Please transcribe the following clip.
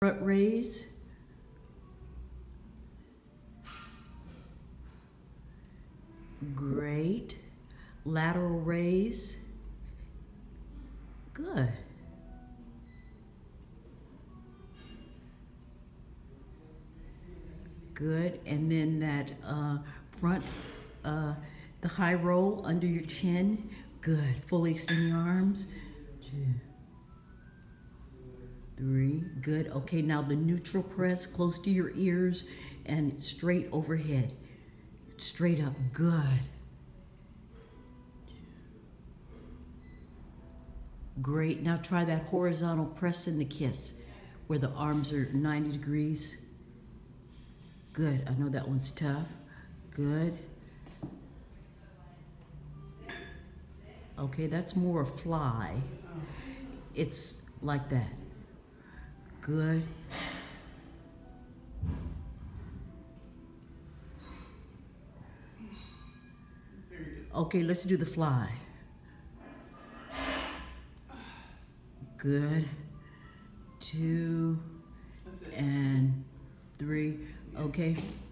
Front raise. Great. Lateral raise. Good. Good. And then that front, the high roll under your chin. Good. Fully extend your arms. 2, 3. Good. Okay, now the neutral press close to your ears and straight overhead. Straight up. Good. Great. Now try that horizontal press in the kiss where the arms are 90 degrees. Good. I know that one's tough. Good. Okay, that's more a fly. It's like that. Good. Okay, let's do the fly. Good. 2 and 3. Okay.